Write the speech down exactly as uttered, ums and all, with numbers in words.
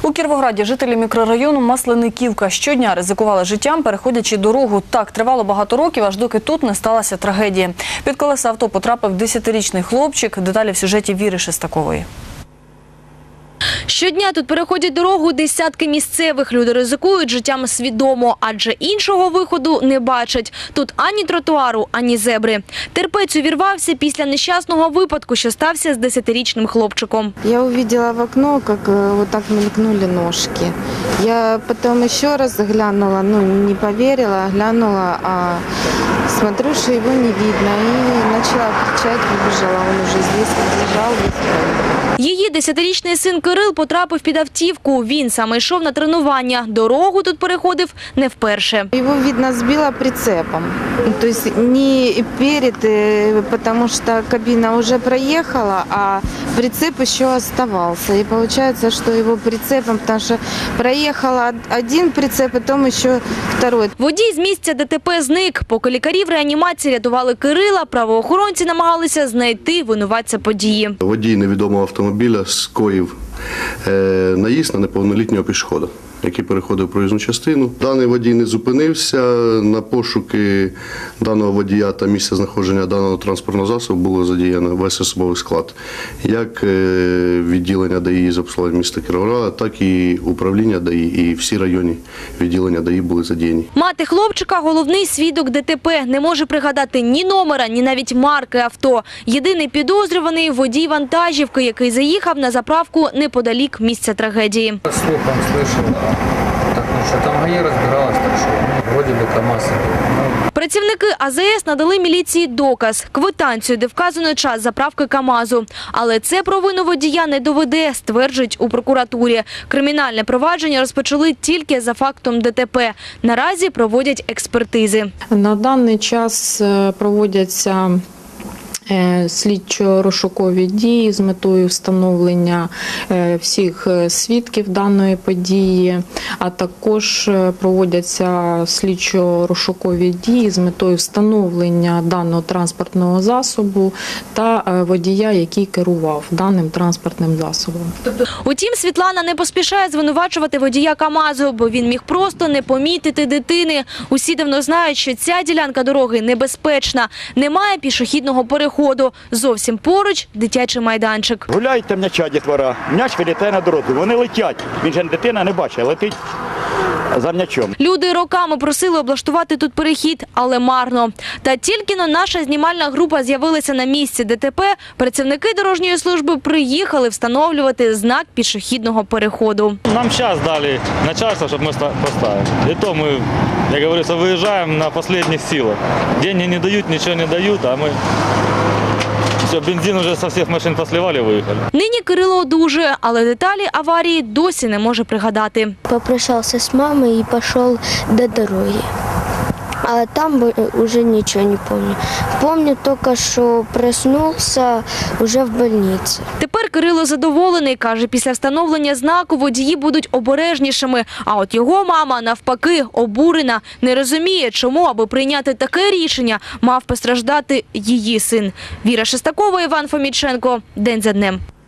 У Кіровограді жителі мікрорайону Маслениківка щодня ризикували життям, переходячи дорогу. Так тривало багато років, аж доки тут не сталася трагедія. Під колеса авто потрапив десятирічний хлопчик. Деталі в сюжеті Віри Шестакової. Щодня тут переходять дорогу десятки місцевих. Люди ризикують життям свідомо, адже іншого виходу не бачать. Тут ані тротуару, ані зебри. Терпець увірвався після нещасного випадку, що стався з десятирічним хлопчиком. Я увидела в окно, как вот так мелькнули ножки. Я потом еще раз глянула, ну не поверила, глянула, а смотрю, что его не видно. И начала кричать, выбежала, он уже здесь лежал, весь кровь. Її десятирічний син Кирил потрапив під автівку. Він саме йшов на тренування. Дорогу тут переходив не вперше. Его, видно, сбило прицепом. То есть не перед, потому что кабина уже проехала, а прицеп еще оставался. И получается, что его прицепом, потому что проехала один прицеп, потом еще второй. Водій з місця ДТП зник. Поки лікарі в реанімації рятували Кирила, правоохоронці намагалися знайти винуватця події. Водій невідомого автомобіля скоїв е, наїзд на неповнолітнього пішохода, який переходив проїзну частину. Даний водій не зупинився. На пошуки даного водія та місця знаходження даного транспортного засобу було задіяно весь особовий склад. Як відділення ДАІ з обслуговування міста Кіровограда, так і управління ДАІ, і всі районні відділення ДАІ були задіяні. Мати хлопчика – головний свідок ДТП. Не може пригадати ні номера, ні навіть марки авто. Єдиний підозрюваний – водій вантажівки, який заїхав на заправку неподалік місця трагедії. Слухом слышал, так, ну что там ГАИ разбиралась, так что ну, вроде бы КамАЗ. Працівники А З С надали міліції доказ – квитанцію, де вказано час заправки КамАЗу. Але це провину водія не доведе, стверджують у прокуратурі. Кримінальне провадження розпочали тільки за фактом ДТП. Наразі проводять експертизи. На даний час проводяться слідчо-розшукові дії з метою встановлення всіх свідків даної події, а також проводяться слідчо-розшукові дії з метою встановлення даного транспортного засобу та водія, який керував даним транспортним засобом. Утім, Світлана не поспішає звинувачувати водія КамАЗу, бо він міг просто не помітити дитини. Усі давно знають, що ця ділянка дороги небезпечна, немає пішохідного переходу. Зовсім поруч дитячий майданчик. Гуляйте м'яча, дітвора. М'яч вилітає на дорогу. Вони летять. Він же дитина не бачить, летить за м'ячом. Люди роками просили облаштувати тут перехід, але марно. Та тільки-но наша знімальна група з'явилася на місці ДТП, працівники дорожньої служби приїхали встановлювати знак пішохідного переходу. Нам час дали начальство, щоб ми поставили. І то ми, як говориться, виїжджаємо на останніх силах. Деньги не дають, нічого не дають, а ми... Все, бензин вже з усіх машин посливали, виїхали. Нині Кирило одужує, але деталі аварії досі не може пригадати. Попрощався з мамою і пішов до дороги. А там уже ничего не помню. Помню только, что проснулся уже в больнице. Тепер Кирило задоволений. Каже, після встановлення знаку водії будуть обережнішими. А от його мама, навпаки, обурена. Не розуміє, чому, аби прийняти таке рішення, мав постраждати її син. Віра Шестакова, Іван Фоміченко. День за днем.